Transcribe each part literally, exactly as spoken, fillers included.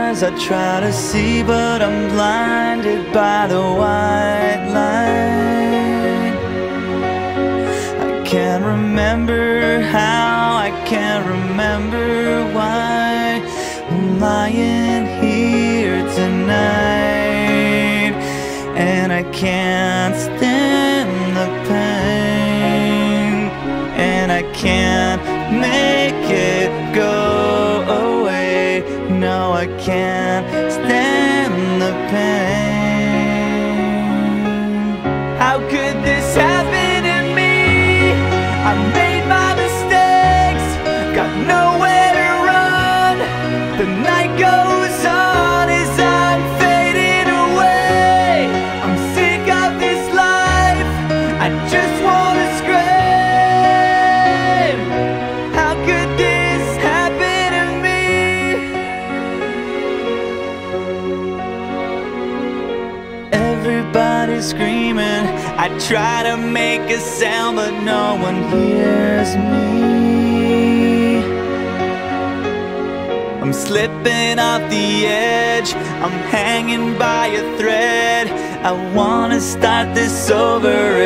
stars I try to see, but I'm blinded by the white light. I can't remember how, I can't remember why I'm lying here tonight, and I can't stand the pain, and I can't make it go away. No, I can't stand the pain. How could this happen to me? I made my mistakes, got nowhere to run. The night goes on as I'm fading away. I'm sick of this life, I just wanna scream. How could this happen to me? Everybody's screaming, I try to make a sound, but no one hears me. I'm slipping off the edge, I'm hanging by a thread. I wanna start this over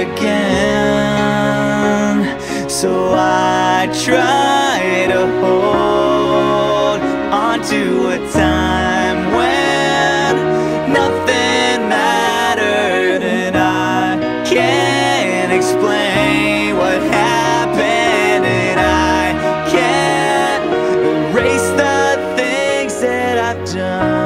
again, so I try to hold on to a time when nothing mattered, and I can't explain what happened, and I can't erase the things that I've done.